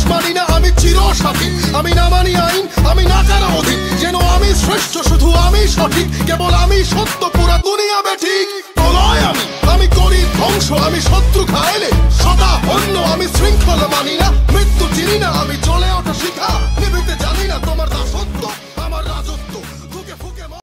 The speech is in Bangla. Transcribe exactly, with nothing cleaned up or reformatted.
মানি না আমি চিরসাথী, আমি না মানি আইন, আমি না কারো অধীন, যেন আমি শ্রেষ্ঠ, শুধু আমি সঠিক, কেবল আমি সত্য, পুরা দুনিয়া বেঠিক। প্রলয় আমি, আমি করি ধ্বংস, আমি শত্রু খাইলে সদা অন্য, আমি শৃঙ্খলা